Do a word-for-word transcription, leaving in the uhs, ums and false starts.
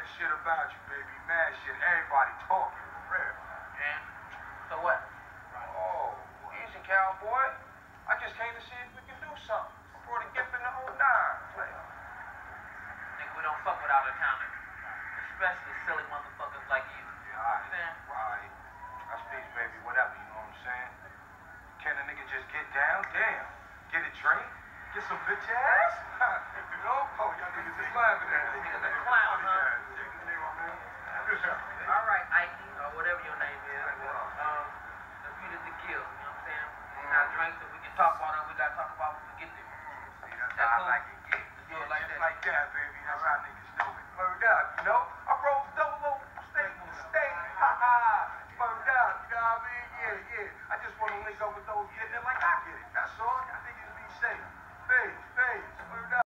mad shit about you, baby. Mad shit. Everybody talking. For real. And so what? Oh, easy, cowboy. I just came to see if we can do something. I brought a gift in the whole nine. Player. Nigga, we don't fuck with out of towners. Especially silly motherfuckers like you. Yeah, all right. All right. That's peace, baby. Whatever, you know what I'm saying? Can a nigga just get down? Damn. Get a drink? Get some bitch ass? You know? Oh, y'all niggas just laughing at me. Niggas a clown, huh? All right, Ike, or whatever your name is. Um, let's beat it to kill, you know what I'm saying? We got drinks and we can talk about it. We got to talk about when we get there. See, that's how I like it. Yeah. Let's do it like Just that. like that, baby. That's how niggas do it. Word up, you know? I rolled double steak, steak. Ha ha. Word up, you know what I mean? Yeah, yeah. I just want to link up with those